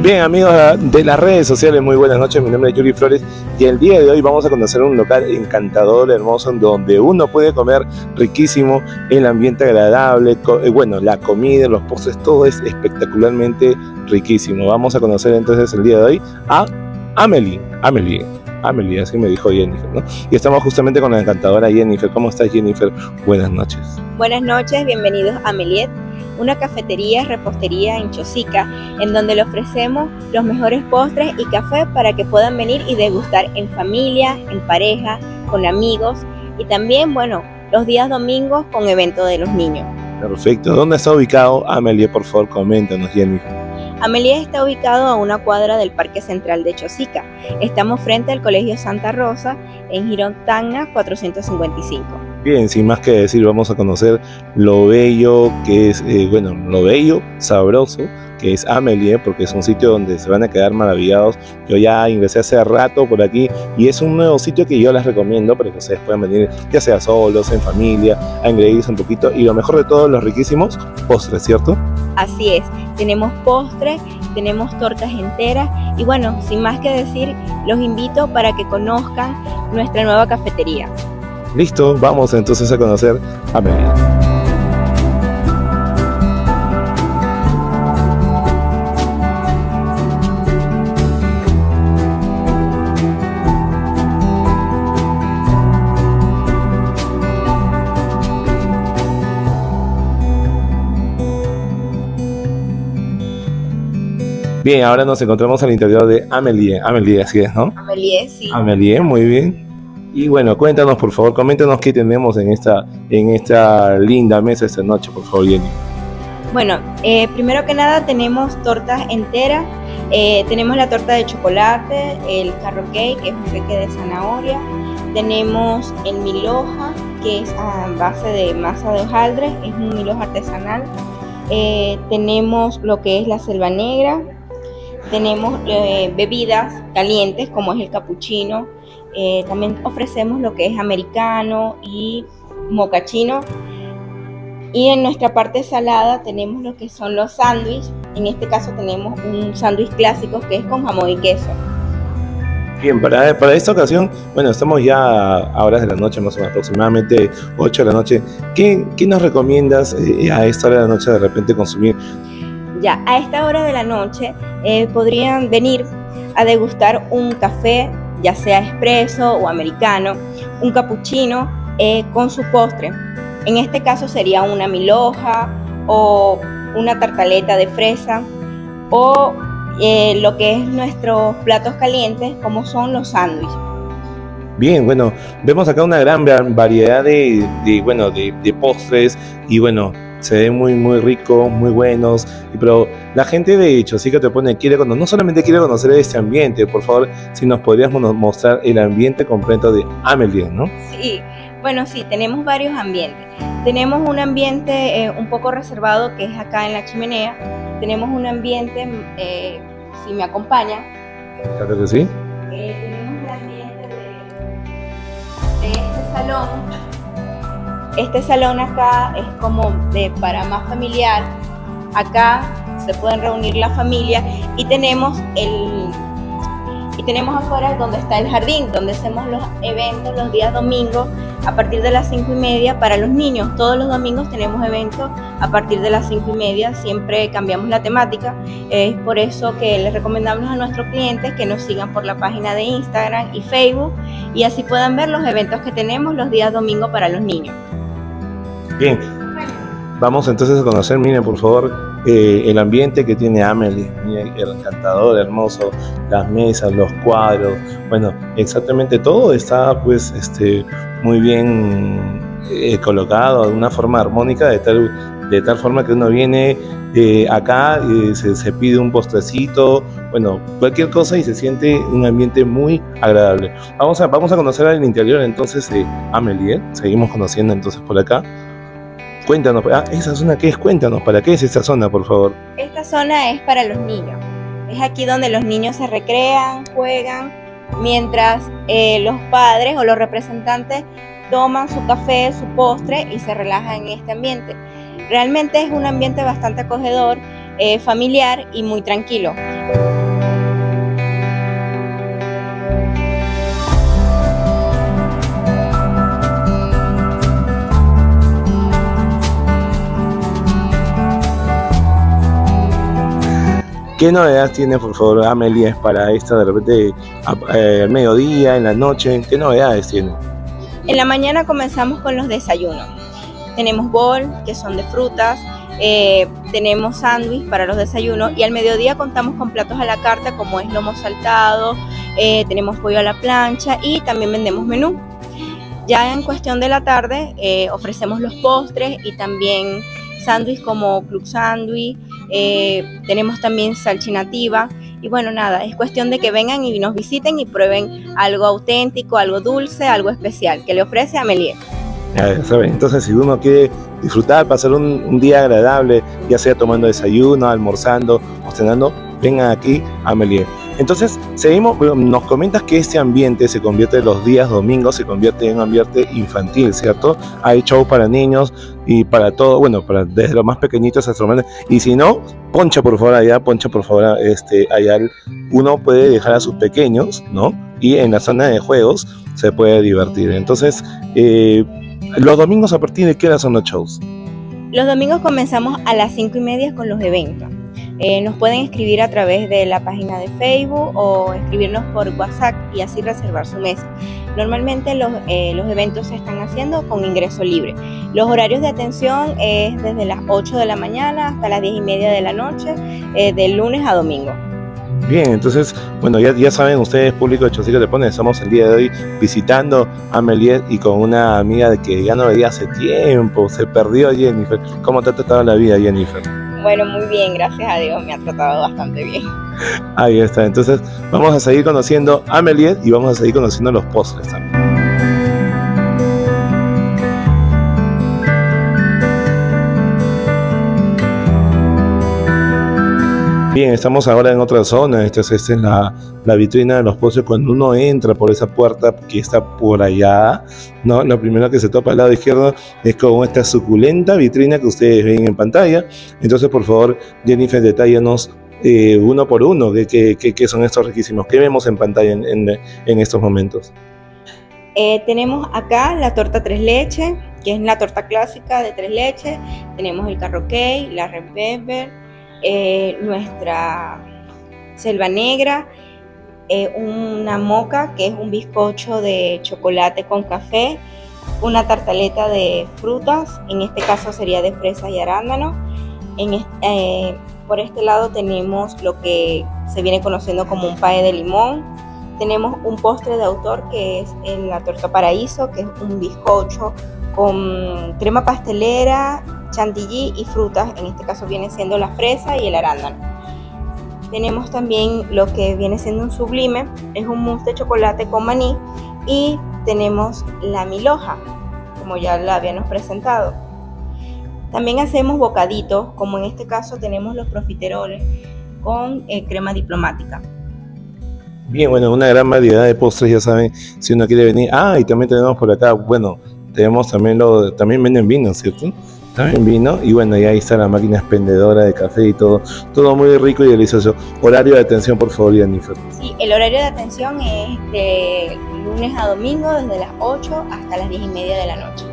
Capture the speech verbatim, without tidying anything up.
Bien, amigos de las redes sociales, muy buenas noches. Mi nombre es Yuri Flores y el día de hoy vamos a conocer un local encantador, hermoso, donde uno puede comer riquísimo, el ambiente agradable, bueno, la comida, los postres, todo es espectacularmente riquísimo. Vamos a conocer entonces el día de hoy a Amelie, Amelie, Amelie, así me dijo Jennifer, ¿no? Y estamos justamente con la encantadora Jennifer. ¿Cómo estás, Jennifer? Buenas noches. Buenas noches, bienvenidos a Ameliet, una cafetería, repostería en Chosica, en donde le ofrecemos los mejores postres y café para que puedan venir y degustar en familia, en pareja, con amigos y también, bueno, los días domingos con evento de los niños. Perfecto. ¿Dónde está ubicado Amelie? Por favor, coméntanos, Jennifer. Amelie está ubicado a una cuadra del Parque Central de Chosica. Estamos frente al Colegio Santa Rosa en Girón Tacna cuatrocientos cincuenta y cinco. Bien, sin más que decir, vamos a conocer lo bello que es, eh, bueno, lo bello, sabroso, que es Amelie, porque es un sitio donde se van a quedar maravillados. Yo ya ingresé hace rato por aquí y es un nuevo sitio que yo les recomiendo para que ustedes puedan venir, ya sea solos, en familia, a engreírse un poquito. Y lo mejor de todo, los riquísimos postres, ¿cierto? Así es, tenemos postres, tenemos tortas enteras y bueno, sin más que decir, los invito para que conozcan nuestra nueva cafetería. Listo, vamos entonces a conocer a Amelie. Bien, ahora nos encontramos al interior de Amelie. Amelie, así es, ¿no? Amelie, sí. Amelie, muy bien. Y bueno, cuéntanos, por favor, coméntanos qué tenemos en esta, en esta linda mesa esta noche, por favor, Jenny. Bueno, eh, primero que nada tenemos tortas enteras, eh, tenemos la torta de chocolate, el carrot cake, que es un queque de zanahoria, tenemos el mil hoja, que es a base de masa de hojaldre, es un mil hoja artesanal, eh, tenemos lo que es la selva negra, tenemos eh, bebidas calientes como es el capuchino. Eh, también ofrecemos lo que es americano y mocachino. Y en nuestra parte salada tenemos lo que son los sándwiches. En este caso tenemos un sándwich clásico que es con jamón y queso. Bien, para, para esta ocasión, bueno, estamos ya a horas de la noche, más o menos aproximadamente ocho de la noche. ¿Qué, qué nos recomiendas eh, a esta hora de la noche de repente consumir? Ya, a esta hora de la noche eh, podrían venir a degustar un café, ya sea expreso o americano, un capuchino eh, con su postre. En este caso sería una mil hoja o una tartaleta de fresa o eh, lo que es nuestros platos calientes como son los sándwiches. Bien, bueno, vemos acá una gran variedad de, de, bueno, de, de postres y bueno, se ven muy muy ricos, muy buenos, pero la gente de Chosica te pone, quiere conocer, no solamente quiere conocer este ambiente, por favor, si nos podrías mostrar el ambiente completo de Amelie, ¿no? Sí, bueno, sí, tenemos varios ambientes. Tenemos un ambiente eh, un poco reservado que es acá en la chimenea, tenemos un ambiente, eh, si me acompaña. Claro que sí. Eh, tenemos el ambiente de, de este salón. Este salón acá es como de para más familiar. Acá se pueden reunir la familia y tenemos el y tenemos afuera donde está el jardín, donde hacemos los eventos los días domingos a partir de las cinco y media para los niños. Todos los domingos tenemos eventos a partir de las cinco y media, siempre cambiamos la temática. Es por eso que les recomendamos a nuestros clientes que nos sigan por la página de Instagram y Facebook y así puedan ver los eventos que tenemos los días domingos para los niños. Bien, vamos entonces a conocer, miren por favor, eh, el ambiente que tiene Amelie, miren, el encantador, hermoso, las mesas, los cuadros, bueno, exactamente todo está pues este, muy bien eh, colocado de una forma armónica, de tal, de tal forma que uno viene eh, acá, eh, se, se pide un postrecito, bueno, cualquier cosa y se siente un ambiente muy agradable. Vamos a, vamos a conocer el interior entonces de Amelie, ¿eh? Seguimos conociendo entonces por acá. Cuéntanos, ah, ¿esa zona qué es? Cuéntanos, ¿para qué es esta zona, por favor? Esta zona es para los niños. Es aquí donde los niños se recrean, juegan, mientras eh, los padres o los representantes toman su café, su postre y se relajan en este ambiente. Realmente es un ambiente bastante acogedor, eh, familiar y muy tranquilo. ¿Qué novedades tiene, por favor, Amelie, para esta de repente al mediodía, en la noche? ¿Qué novedades tiene? En la mañana comenzamos con los desayunos. Tenemos bol, que son de frutas, eh, tenemos sándwich para los desayunos y al mediodía contamos con platos a la carta como es lomo saltado, eh, tenemos pollo a la plancha y también vendemos menú. Ya en cuestión de la tarde eh, ofrecemos los postres y también sándwich como club sándwich, eh, tenemos también salchinativa y bueno, nada, es cuestión de que vengan y nos visiten y prueben algo auténtico, algo dulce, algo especial que le ofrece Amelie. Ya saben, entonces si uno quiere disfrutar, pasar un, un día agradable, ya sea tomando desayuno, almorzando o cenando, vengan aquí a Amelie. Entonces, seguimos, nos comentas que este ambiente se convierte los días domingos, se convierte en un ambiente infantil, ¿cierto? Hay shows para niños y para todo, bueno, para desde los más pequeñitos hasta los más, y si no, poncha por favor allá, poncha por favor, este, allá uno puede dejar a sus pequeños, ¿no? Y en la zona de juegos se puede divertir. Entonces, eh, los domingos, ¿a partir de qué hora son los shows? Los domingos comenzamos a las cinco y media con los eventos. Eh, nos pueden escribir a través de la página de Facebook o escribirnos por WhatsApp y así reservar su mesa. Normalmente los, eh, los eventos se están haciendo con ingreso libre. Los horarios de atención es desde las ocho de la mañana hasta las diez y media de la noche, eh, de lunes a domingo. Bien, entonces, bueno, ya, ya saben ustedes, público de Chocitos Te Ponen, estamos el día de hoy visitando a Amelie y con una amiga de que ya no veía hace tiempo, se perdió Jennifer. ¿Cómo te ha tratado la vida, Jennifer? Bueno, muy bien, gracias a Dios, me ha tratado bastante bien. Ahí está, entonces vamos a seguir conociendo a Amelie y vamos a seguir conociendo los postres también. Bien, estamos ahora en otra zona. Esta es, esta es la, la vitrina de los postres. Cuando uno entra por esa puerta que está por allá, ¿no? Lo primero que se topa al lado izquierdo es con esta suculenta vitrina que ustedes ven en pantalla. Entonces, por favor, Jennifer, detállanos eh, uno por uno qué, qué, qué, qué son estos riquísimos. ¿Qué vemos en pantalla en, en, en estos momentos? Eh, tenemos acá la torta tres leches, que es la torta clásica de tres leches. Tenemos el carrot cake, la red velvet, Eh, nuestra selva negra, eh, una moca que es un bizcocho de chocolate con café, una tartaleta de frutas, en este caso sería de fresas y arándano. En este, eh, por este lado tenemos lo que se viene conociendo como un pie de limón. Tenemos un postre de autor que es en la torta paraíso, que es un bizcocho con crema pastelera, chantilly y frutas, en este caso viene siendo la fresa y el arándano. Tenemos también lo que viene siendo un sublime, es un mousse de chocolate con maní, y tenemos la milhoja, como ya la habíamos presentado. También hacemos bocaditos, como en este caso tenemos los profiteroles con eh, crema diplomática. Bien, bueno, una gran variedad de postres, ya saben, si uno quiere venir. Ah, y también tenemos por acá, bueno, tenemos también lo, también venden vino, ¿cierto? También vino, y bueno, y ahí está la máquina expendedora de café y todo, todo muy rico y delicioso. Horario de atención, por favor, Jennifer. Sí, el horario de atención es de lunes a domingo, desde las ocho hasta las diez y media de la noche.